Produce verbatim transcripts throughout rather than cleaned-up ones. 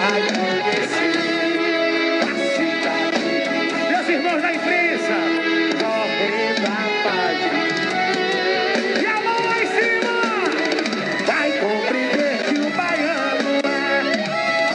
vai conhecer a cidade. Meus irmãos da imprensa, correndo a paz. E a mão lá em cima vai compreender que o baiano é.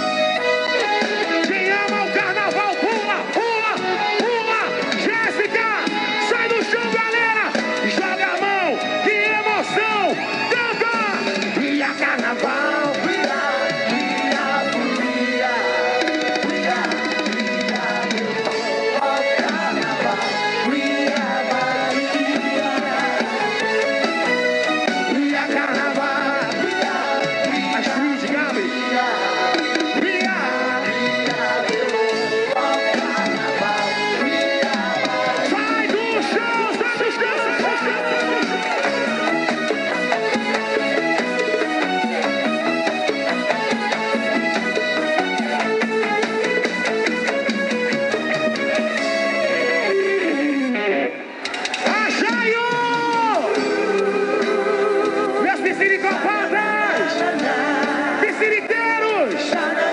Quem ama o carnaval, pula, pula, pula. Jéssica, sai do chão, galera. Joga a mão, que emoção. Canta. E a carnaval, vira, vira, vira, vira, vira, ó carnaval, vira, Bahia. Vira carnaval, vira, vira, Astrid, Gabi. Vira, vira, ó carnaval, vira, Bahia. Sai do chão, sai do chão. Achaio! Meus pisciricopatas! Pisciriqueiros!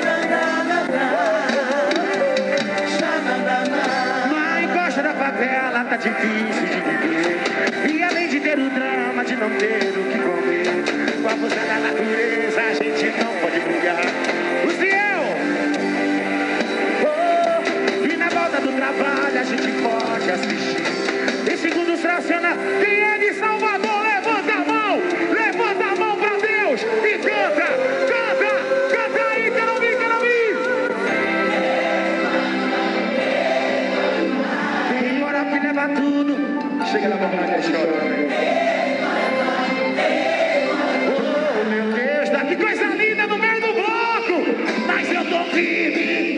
Na encosta da favela tá difícil de viver. E além de ter o drama de não ter o que comer, com a força da natureza a gente não pode brigar. O Ciel! Oh, e na volta do trabalho a gente pode assistir. E segundos fracionar, quem é de Salvador, levanta a mão, levanta a mão pra Deus e canta, canta, canta aí, quero ouvir, quero ouvir. Quem mora que leva tudo, chega na boca da chora. Oh, meu Deus, tá que coisa linda no meio do bloco, mas eu tô firme,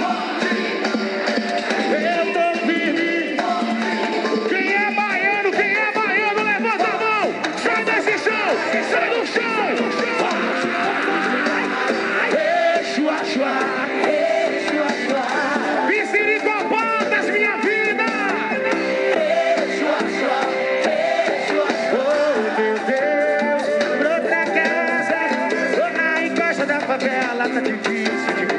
eu tô firme. Quem é baiano, quem é baiano, levanta a mão, sai desse chão, sai do chão. Chua, chua, chua, chua. Pisciricopatas, minha vida. Chua, chua, chua, chua. Oh, meu Deus, pra outra casa, oh, na encosta da favela tá difícil de